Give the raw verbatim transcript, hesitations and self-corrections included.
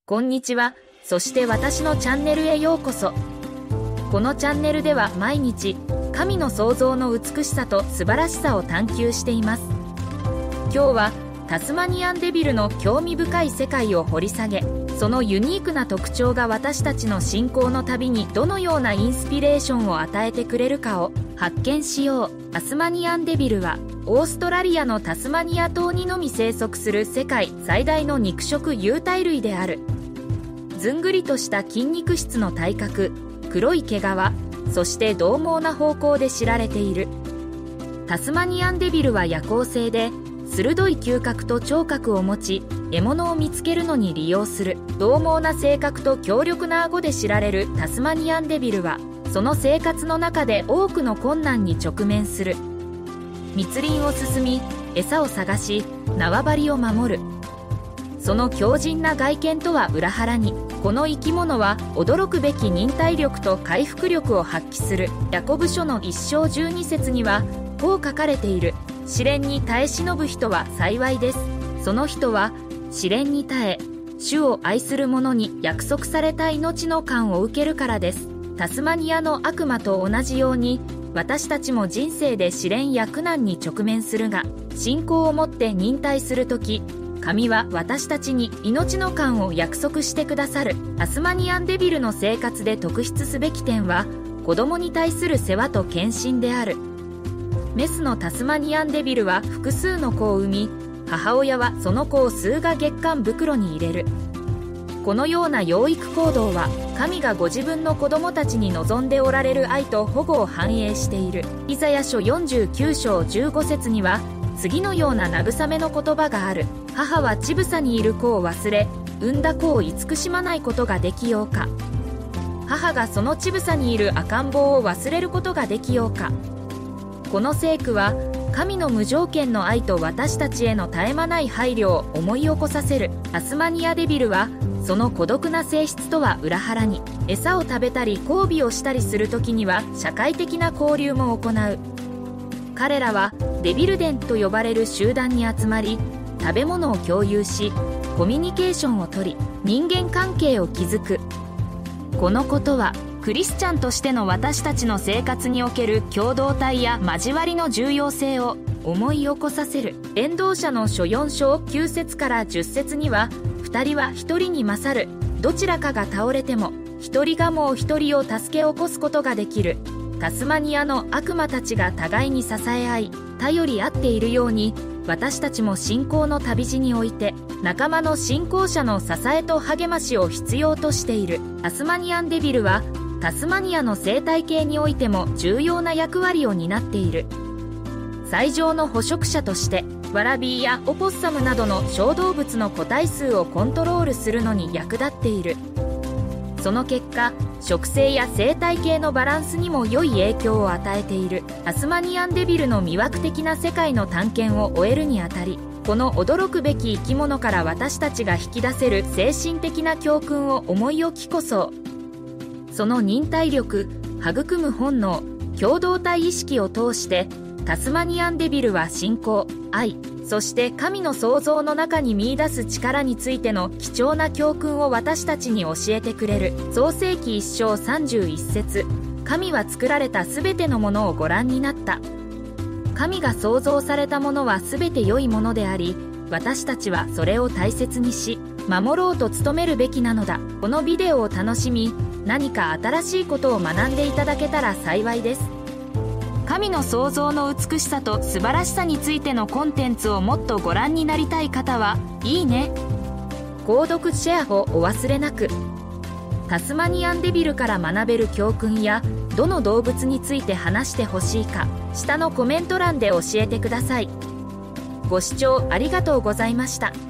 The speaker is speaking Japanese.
こんにちは。そして私のチャンネルへようこそ。このチャンネルでは毎日、神の創造の美しさと素晴らしさを探求しています。今日はタスマニアンデビルの興味深い世界を掘り下げ、そのユニークな特徴が私たちの信仰の旅にどのようなインスピレーションを与えてくれるかを発見しよう。タスマニアンデビルはオーストラリアのタスマニア島にのみ生息する世界最大の肉食有袋類である。ずんぐりとした筋肉質の体格、黒い毛皮、そして獰猛な方向で知られている。タスマニアンデビルは夜行性で、鋭い嗅覚と聴覚を持ち、獲物を見つけるのに利用する。獰猛な性格と強力な顎で知られるタスマニアンデビルは、その生活の中で多くの困難に直面する。密林を進み、餌を探し、縄張りを守る。その強靭な外見とは裏腹に、この生き物は驚くべき忍耐力と回復力を発揮する。ヤコブ書の一章十二節にはこう書かれている。試練に耐え忍ぶ人は幸いです。その人は試練に耐え、主を愛する者に約束された命の冠を受けるからです。タスマニアの悪魔と同じように、私たちも人生で試練や苦難に直面するが、信仰を持って忍耐するとき、神は私たちに命の冠を約束してくださる。タスマニアンデビルの生活で特筆すべき点は、子供に対する世話と献身である。メスのタスマニアンデビルは複数の子を産み、母親はその子を数が月間袋に入れる。このような養育行動は、神がご自分の子供たちに望んでおられる愛と保護を反映している。イザヤ書よんじゅうきゅう章じゅうご節には、次のような慰めの言葉がある。母は乳房にいる子を忘れ、産んだ子を慈しまないことができようか。母がその乳房にいる赤ん坊を忘れることができようか。この聖句は、神の無条件の愛と私たちへの絶え間ない配慮を思い起こさせる。タスマニアデビルは、その孤独な性質とは裏腹に、餌を食べたり交尾をしたりするときには社会的な交流も行う。彼らはデビルデンと呼ばれる集団に集まり、食べ物を共有し、コミュニケーションをとり、人間関係を築く。このことはクリスチャンとしての私たちの生活における共同体や交わりの重要性を思い起こさせる。伝道者の書よん章きゅう節からじゅっ節には、二人は一人に勝る。どちらかが倒れても一人がもう一人を助け起こすことができる。タスマニアの悪魔たちが互いに支え合い、頼り合っているように、私たちも信仰の旅路において、仲間の信仰者の支えと励ましを必要としている。タスマニアンデビルは、タスマニアの生態系においても重要な役割を担っている。最上の捕食者として、ワラビーやオポッサムなどの小動物の個体数をコントロールするのに役立っている。その結果、食性や生態系のバランスにも良い影響を与えている。タスマニアンデビルの魅惑的な世界の探検を終えるにあたり、この驚くべき生き物から私たちが引き出せる精神的な教訓を思い起こそう。その忍耐力、育む本能、共同体意識を通して、タスマニアンデビルは信仰、愛、そして神の創造の中に見出す力についての貴重な教訓を私たちに教えてくれる。創世記一章さんじゅういち節、神は作られたすべてのものをご覧になった。神が創造されたものはすべて良いものであり、私たちはそれを大切にし、守ろうと努めるべきなのだ。このビデオを楽しみ、何か新しいことを学んでいただけたら幸いです。神の創造の美しさと素晴らしさについてのコンテンツをもっとご覧になりたい方は、いいね、購読シェアをお忘れなく。タスマニアンデビルから学べる教訓や、どの動物について話してほしいか、下のコメント欄で教えてください。ご視聴ありがとうございました。